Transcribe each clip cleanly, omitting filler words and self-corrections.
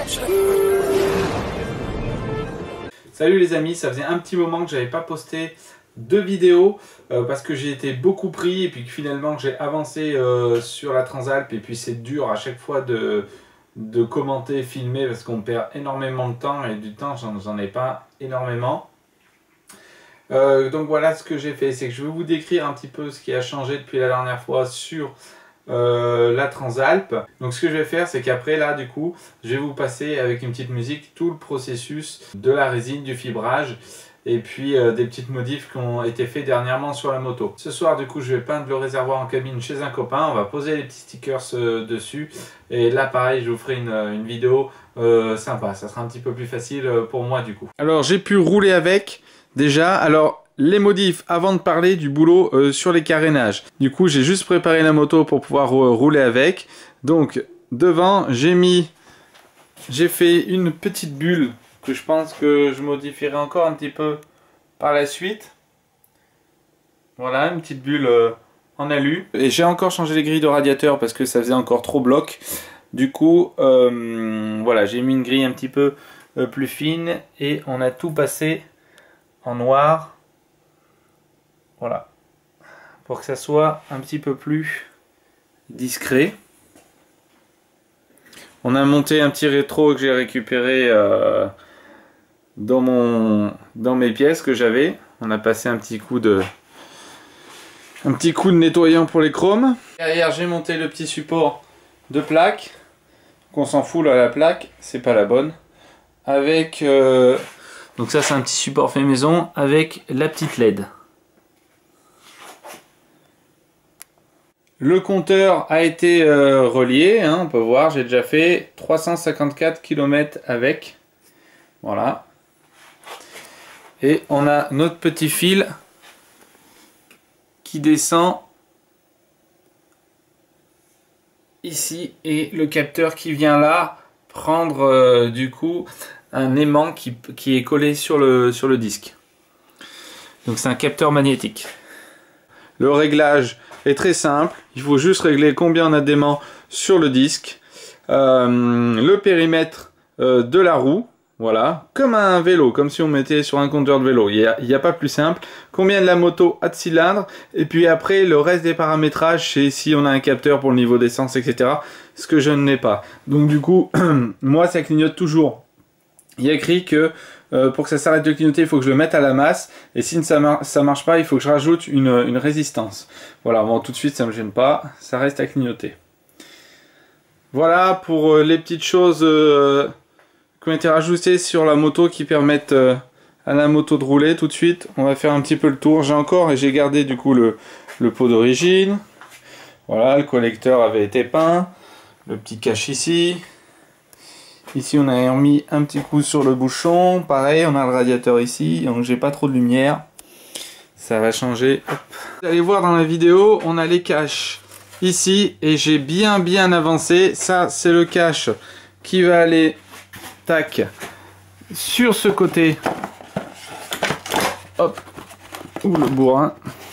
Salut les amis, ça faisait un petit moment que j'avais pas posté de vidéo parce que j'ai été beaucoup pris et puis que finalement j'ai avancé sur la Transalp et puis c'est dur à chaque fois de commenter, filmer parce qu'on perd énormément de temps et du temps j'en ai pas énormément. Donc voilà ce que j'ai fait, c'est que je vais vous décrire un petit peu ce qui a changé depuis la dernière fois sur la Transalp. Donc ce que je vais faire, c'est qu'après là du coup je vais vous passer avec une petite musique tout le processus de la résine, du fibrage et puis des petites modifs qui ont été faits dernièrement sur la moto. Ce soir du coup je vais peindre le réservoir en cabine chez un copain, on va poser les petits stickers dessus et là pareil je vous ferai une vidéo sympa, ça sera un petit peu plus facile pour moi du coup. Alors j'ai pu rouler avec déjà, alors les modifs avant de parler du boulot sur les carénages. Du coup j'ai juste préparé la moto pour pouvoir rouler avec. Donc devant j'ai fait une petite bulle que je pense que je modifierai encore un petit peu par la suite. Voilà, une petite bulle en alu. Et j'ai encore changé les grilles de radiateur parce que ça faisait encore trop bloc. Du coup voilà, j'ai mis une grille un petit peu plus fine et on a tout passé en noir. Voilà, pour que ça soit un petit peu plus discret. On a monté un petit rétro que j'ai récupéré dans mes pièces que j'avais. On a passé un petit coup de nettoyant pour les chromes. Derrière j'ai monté le petit support de plaque. Qu'on s'en fout là, la plaque, c'est pas la bonne. Avec donc ça c'est un petit support fait maison avec la petite LED. Le compteur a été relié, hein, on peut voir, j'ai déjà fait 354 km avec. Voilà. Et on a notre petit fil qui descend ici et le capteur qui vient là prendre du coup un aimant qui est collé sur le disque. Donc c'est un capteur magnétique. Le réglage est très simple, il faut juste régler combien on a d'aimants sur le disque, le périmètre de la roue, voilà, comme un vélo, comme si on mettait sur un compteur de vélo, il n'y a pas plus simple, combien de la moto a de cylindres, et puis après le reste des paramétrages, c'est si on a un capteur pour le niveau d'essence, etc., ce que je n'ai pas. Donc du coup, moi ça clignote toujours. Il y a écrit que pour que ça s'arrête de clignoter, il faut que je le mette à la masse. Et si ça marche pas, il faut que je rajoute une résistance. Voilà, bon, tout de suite, ça me gêne pas. Ça reste à clignoter. Voilà pour les petites choses qui ont été rajoutées sur la moto qui permettent à la moto de rouler. Tout de suite, on va faire un petit peu le tour. J'ai encore et j'ai gardé du coup le pot d'origine. Voilà, le collecteur avait été peint. Le petit cache ici. Ici on a remis un petit coup sur le bouchon, pareil on a le radiateur ici, donc j'ai pas trop de lumière, ça va changer. Hop. Vous allez voir dans la vidéo, on a les caches ici et j'ai bien avancé. Ça c'est le cache qui va aller tac sur ce côté, hop, ou le bourrin.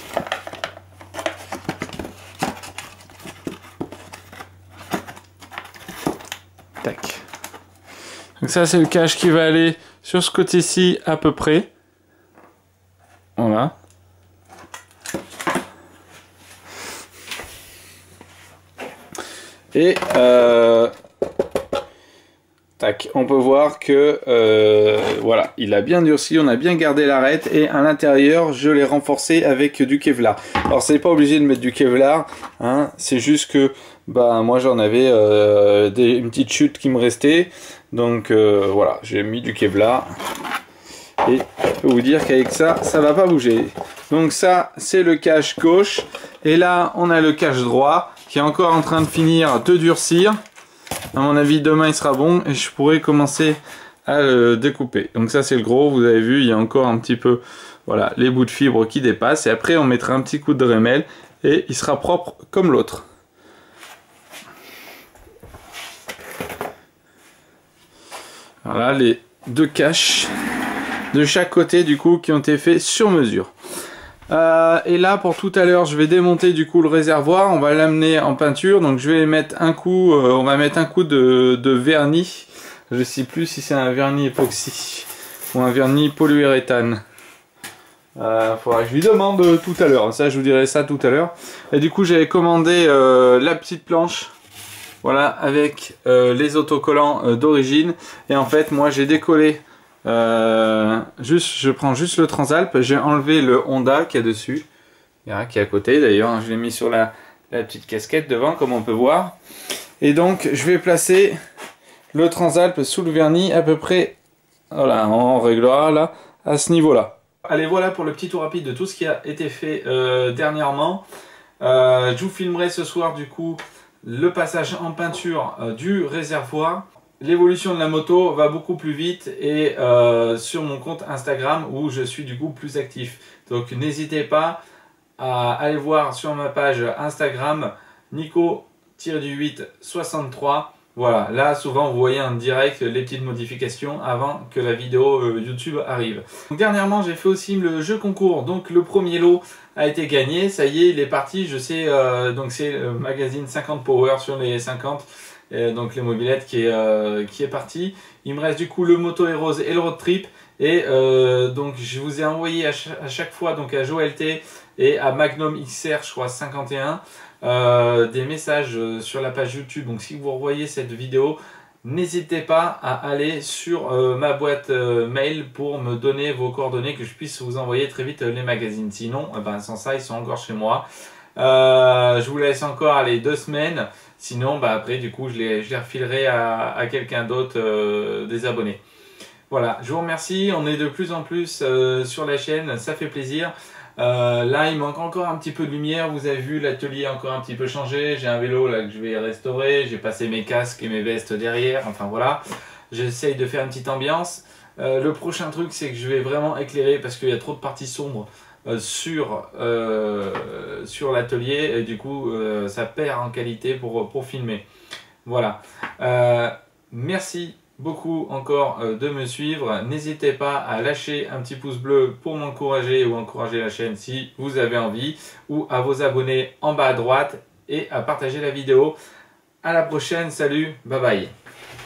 Tac. Donc ça c'est le cache qui va aller sur ce côté-ci à peu près. Voilà. Et tac, on peut voir que voilà, il a bien durci, on a bien gardé l'arête et à l'intérieur je l'ai renforcé avec du Kevlar. Alors c'est pas obligé de mettre du Kevlar, hein, c'est juste que bah moi j'en avais une petite chute qui me restait, donc voilà, j'ai mis du Kevlar et je peux vous dire qu'avec ça, ça va pas bouger. Donc ça c'est le cache gauche et là on a le cache droit qui est encore en train de finir de durcir. À mon avis demain il sera bon et je pourrai commencer à le découper. Donc ça c'est le gros, vous avez vu il y a encore un petit peu, voilà, les bouts de fibre qui dépassent et après on mettra un petit coup de Dremel et il sera propre comme l'autre. Voilà les deux caches de chaque côté du coup qui ont été faits sur mesure. Et là pour tout à l'heure je vais démonter du coup le réservoir, on va l'amener en peinture, donc je vais mettre un coup, on va mettre un coup de vernis Je sais plus si c'est un vernis époxy ou un vernis polyuréthane. Faudra que je lui demande tout à l'heure. Ça, je vous dirai ça tout à l'heure. Et du coup, j'avais commandé la petite planche. Voilà, avec les autocollants d'origine. Et en fait, moi, j'ai décollé. Je prends juste le Transalp. J'ai enlevé le Honda qui est dessus. Il y a un qui est à côté d'ailleurs. Je l'ai mis sur la petite casquette devant, comme on peut voir. Et donc, je vais placer le Transalp sous le vernis à peu près. Voilà, on réglera là, à ce niveau-là. Allez, voilà pour le petit tour rapide de tout ce qui a été fait dernièrement. Je vous filmerai ce soir du coup le passage en peinture du réservoir. L'évolution de la moto va beaucoup plus vite et sur mon compte Instagram où je suis du coup plus actif. Donc n'hésitez pas à aller voir sur ma page Instagram Nico-863. Voilà, là souvent vous voyez en direct les petites modifications avant que la vidéo YouTube arrive. Donc, dernièrement j'ai fait aussi le jeu concours, donc le premier lot a été gagné, ça y est il est parti, je sais, donc c'est le magazine 50 Power sur les 50, donc les mobilettes qui est parti. Il me reste du coup le Moto Heroes et le Road Trip et donc je vous ai envoyé à chaque fois donc à Joël T et à Magnum XR je crois 51 des messages sur la page YouTube. Donc si vous revoyez cette vidéo, n'hésitez pas à aller sur ma boîte mail pour me donner vos coordonnées, que je puisse vous envoyer très vite les magazines. Sinon, sans ça, ils sont encore chez moi. Je vous laisse encore aller 2 semaines. Sinon, après, du coup, je les refilerai à quelqu'un d'autre des abonnés. Voilà, je vous remercie. On est de plus en plus sur la chaîne, ça fait plaisir. Là il manque encore un petit peu de lumière, vous avez vu l'atelier a encore un petit peu changé, j'ai un vélo là que je vais restaurer, j'ai passé mes casques et mes vestes derrière, enfin voilà, j'essaye de faire une petite ambiance. Le prochain truc c'est que je vais vraiment éclairer parce qu'il y a trop de parties sombres sur l'atelier et du coup ça perd en qualité pour filmer. Voilà, merci beaucoup encore de me suivre. N'hésitez pas à lâcher un petit pouce bleu pour m'encourager ou encourager la chaîne si vous avez envie, ou à vos abonner en bas à droite et à partager la vidéo. À la prochaine, salut, bye bye.